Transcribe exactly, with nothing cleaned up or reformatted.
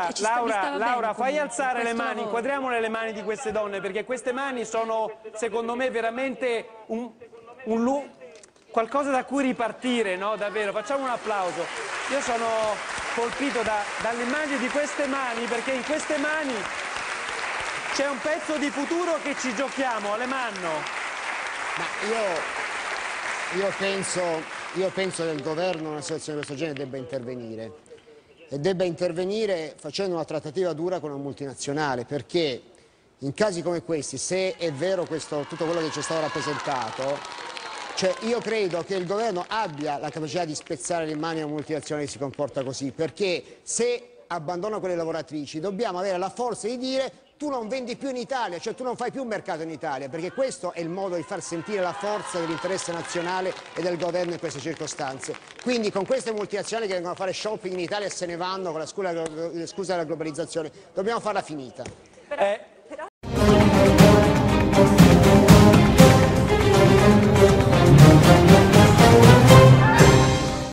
Laura, ci sta- Laura, stava bene Laura, fai comunque, alzare le questo mani, lavoro. inquadriamole le mani di queste donne, perché queste mani sono, secondo me, veramente un, un lu- qualcosa da cui ripartire, no? Davvero, facciamo un applauso. Io sono colpito da- dalle immagini di queste mani, perché in queste mani c'è un pezzo di futuro che ci giochiamo, Alemanno. Ma io, io, penso, io penso che il governo in una situazione di questo genere debba intervenire e debba intervenire facendo una trattativa dura con una multinazionale, perché in casi come questi, se è vero questo, tutto quello che ci è stato rappresentato, cioè io credo che il governo abbia la capacità di spezzare le mani a una multinazionale che si comporta così, perché se abbandona quelle lavoratrici dobbiamo avere la forza di dire: tu non vendi più in Italia, cioè tu non fai più un mercato in Italia, perché questo è il modo di far sentire la forza dell'interesse nazionale e del governo in queste circostanze. Quindi con queste multinazionali che vengono a fare shopping in Italia e se ne vanno con la scusa, la scusa della globalizzazione, dobbiamo farla finita. Eh,